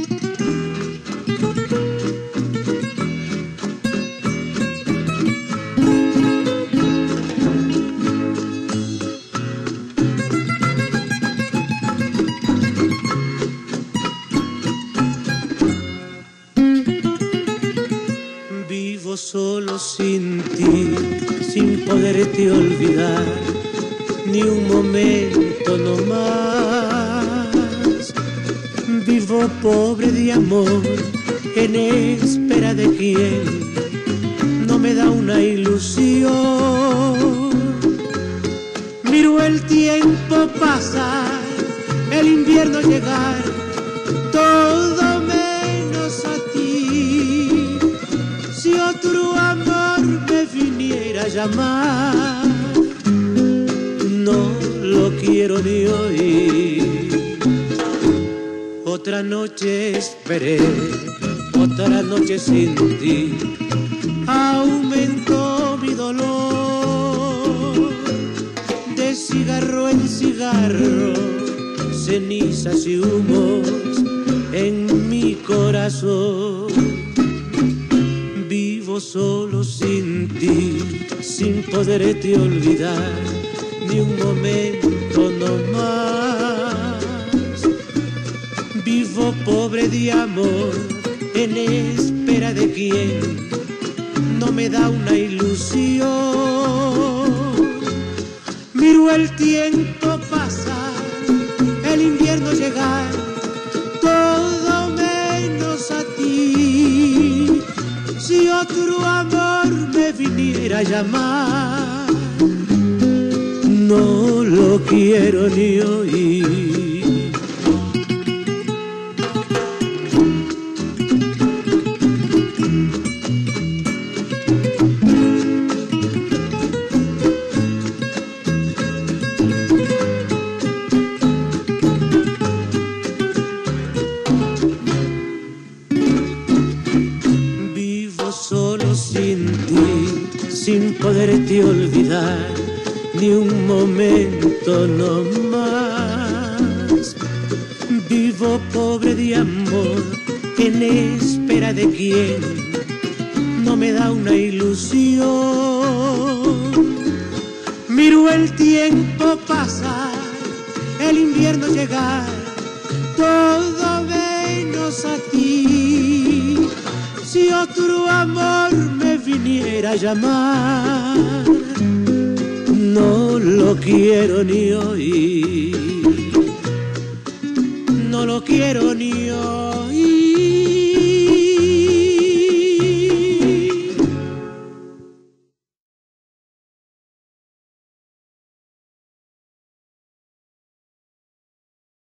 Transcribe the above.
Vivo solo sin ti, sin poderte olvidar, ni un momento no más. Vivo pobre de amor, en espera de quien no me da una ilusión. Miro el tiempo pasar, el invierno llegar, todo menos a ti. Si otro amor me viniera a llamar, no lo quiero ni oír. Otra noche esperé, otra noche sin ti, aumentó mi dolor. De cigarro en cigarro, cenizas y humos en mi corazón. Vivo solo sin ti, sin poderte olvidar, ni un momento no más. Vivo pobre de amor, en espera de quien no me da una ilusión. Miro el tiempo pasar, el invierno llegar, todo menos a ti. Si otro amor me viniera a llamar, no lo quiero ni oír. Solo sin ti, sin poderte olvidar, ni un momento no más. Vivo pobre de amor, en espera de quien no me da una ilusión. Miro el tiempo pasar, el invierno llegar, todo menos a ti. Si otro amor me viniera a llamar, no lo quiero ni oír, no lo quiero ni oír.